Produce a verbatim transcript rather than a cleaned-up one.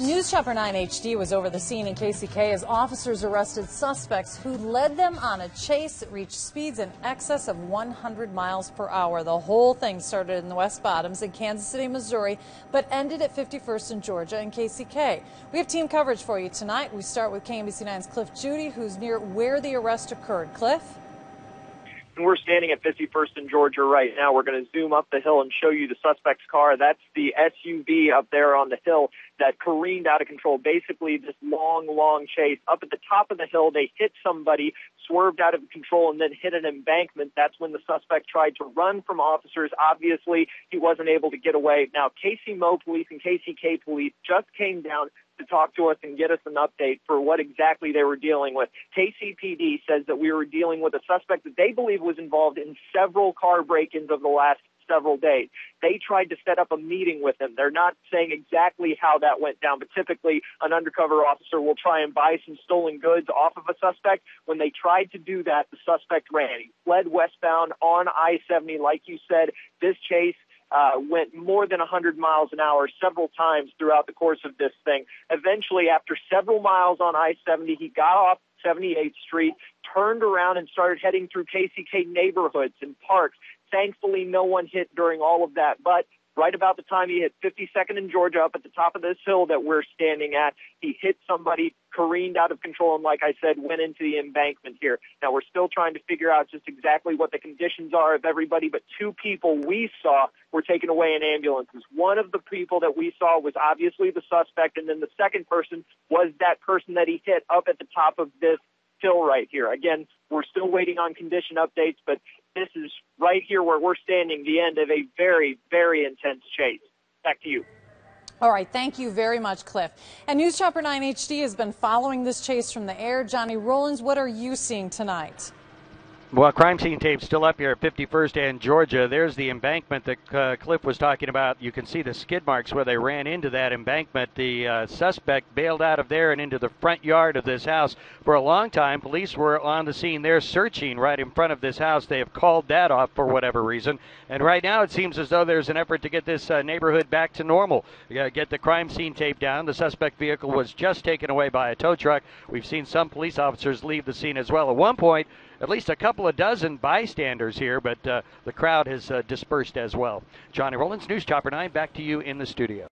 News Chopper nine H D was over the scene in K C K as officers arrested suspects who led them on a chase that reached speeds in excess of one hundred miles per hour. The whole thing started in the West Bottoms in Kansas City, Missouri, but ended at fifty-first and Georgia in K C K. We have team coverage for you tonight. We start with K M B C nine's Cliff Judy, who's near where the arrest occurred. Cliff? And we're standing at fifty-first and Georgia right now. We're going to zoom up the hill and show you the suspect's car. That's the S U V up there on the hill that careened out of control. Basically, this long, long chase. Up at the top of the hill, they hit somebody, swerved out of control, and then hit an embankment. That's when the suspect tried to run from officers. Obviously, he wasn't able to get away. Now, K C M O police and K C K police just came down to talk to us and get us an update for what exactly they were dealing with. K C P D says that we were dealing with a suspect that they believe was involved in several car break-ins over the last several days. They tried to set up a meeting with him. They're not saying exactly how that went down, but typically an undercover officer will try and buy some stolen goods off of a suspect. When they tried to do that, the suspect ran. He fled westbound on I seventy. Like you said, this chase Uh, went more than one hundred miles an hour several times throughout the course of this thing. Eventually, after several miles on I seventy, he got off seventy-eighth Street, turned around and started heading through K C K neighborhoods and parks. Thankfully, no one hit during all of that, but right about the time he hit fifty-second and Georgia up at the top of this hill that we're standing at, he hit somebody, careened out of control, and like I said, went into the embankment here. Now, we're still trying to figure out just exactly what the conditions are of everybody, but two people we saw were taken away in ambulances. One of the people that we saw was obviously the suspect, and then the second person was that person that he hit up at the top of this hill right here. Again, we're still waiting on condition updates, but this is right here where we're standing, the end of a very, very intense chase. Back to you. All right, thank you very much, Cliff. And News Chopper nine H D has been following this chase from the air. Johnny Rollins, what are you seeing tonight? Well, crime scene tape still up here at fifty-first and Georgia. There's the embankment that uh, Cliff was talking about. You can see the skid marks where they ran into that embankment. The uh, suspect bailed out of there and into the front yard of this house. For a long time, police were on the scene there searching right in front of this house. They have called that off for whatever reason. And right now it seems as though there's an effort to get this uh, neighborhood back to normal. Uh, get the crime scene tape down. The suspect vehicle was just taken away by a tow truck. We've seen some police officers leave the scene as well. At one point, at least a couple of dozen bystanders here, but uh, the crowd has uh, dispersed as well. Johnny Rollins, News Chopper nine, back to you in the studio.